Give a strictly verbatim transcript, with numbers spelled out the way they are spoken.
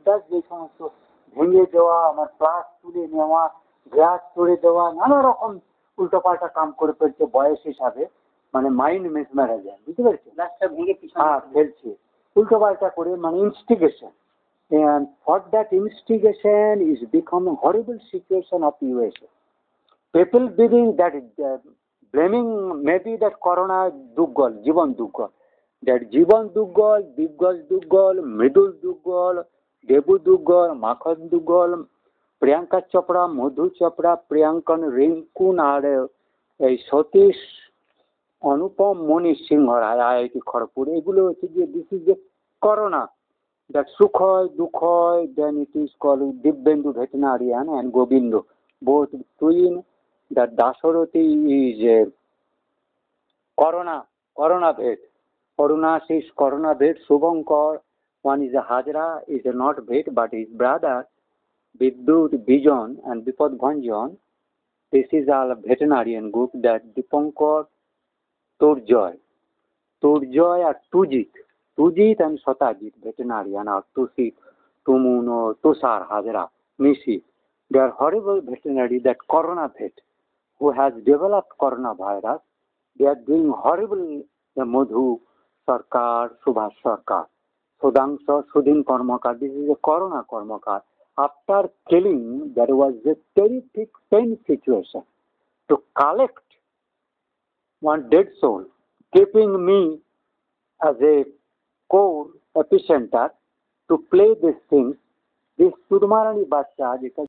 আন্দাজ যে সমস্ত ভেঙে দেওয়া, আমার প্লাস তুলে নেওয়া, গ্লাস তুলে দেওয়া, নানা রকম উল্টোপাল্টা কাম করে ফেলছে বয়স হিসাবে, মানে মাইন্ড মেসমারাইজার, বুঝতে পেরেছি, গ্লাসটা ভেঙে হ্যাঁ ফেলছে উল্টোপাল্টা করে, মানে instigation. And for that instigation is become a horrible situation of U S A. People believe that uh, blaming maybe that Corona Duggal, Jivan Duggal, that Jivan Duggal, Diggaz Duggal, Mridul Duggal, Debu Duggal, Makhan Duggal, Priyanka Chopra, Madhu Chopra, Priyanka Rinkun আর এই Satish Anupam Manish Singh Roy I I T Kharagpur, এগুলো হচ্ছে যে this is যে corona that Sukhoi, Dukhoi, then it is called Dibbendu veterinarian and Gobindo, both twin. That Dasarathi is a Corona, Corona vet. Arunas is Corona vet. Subhankar, one is a Hajra, is a not vet, but his brother, Vidyut Bijon and Bipad Bhanjan. This is all a veterinarian group. That Dipankar, Turjoy, Turjoy are Tujit. Tujit and Satajit, veterinarian, or Tusit, Tumun, or Tusar, Hajra, Nisi. They are horrible veterinary, that Corona vet, who has developed coronavirus. They are doing horrible, the Madhu Sarkar, Subhash Sarkar, Sudansha, Sudhin Karmakar. This is a Corona Karmakar. After killing, there was a terrific pain situation to collect one dead soul, keeping me as a core epicenter to play these things. This Sudmarani Bacha,